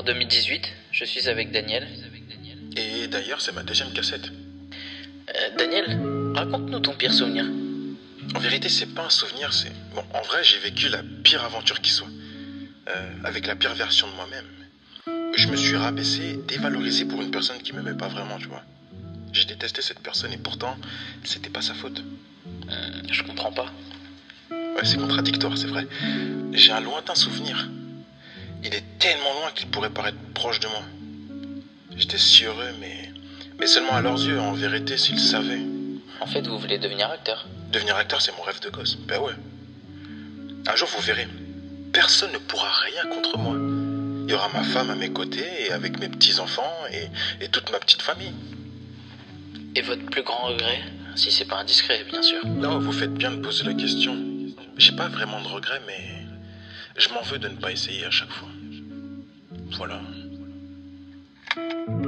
2018, je suis avec Daniel. Et d'ailleurs, c'est ma deuxième cassette. Daniel, raconte-nous ton pire souvenir. En vérité, c'est pas un souvenir, c'est... Bon, en vrai, j'ai vécu la pire aventure qui soit. Avec la pire version de moi-même. Je me suis rabaissé, dévalorisé pour une personne qui m'aimait pas vraiment, tu vois. J'ai détesté cette personne et pourtant, c'était pas sa faute. Je comprends pas. Ouais, c'est contradictoire, c'est vrai. J'ai un lointain souvenir. Il est tellement loin qu'il pourrait paraître proche de moi. J'étais si heureux, mais seulement à leurs yeux, en vérité, s'ils savaient. En fait, vous voulez devenir acteur. Devenir acteur, c'est mon rêve de gosse. Ben ouais. Un jour, vous verrez. Personne ne pourra rien contre moi. Il y aura ma femme à mes côtés, et avec mes petits-enfants, et toute ma petite famille. Et votre plus grand regret? Si c'est pas indiscret, bien sûr. Non, vous faites bien de poser la question. J'ai pas vraiment de regrets, mais je m'en veux de ne pas essayer à chaque fois. Voilà.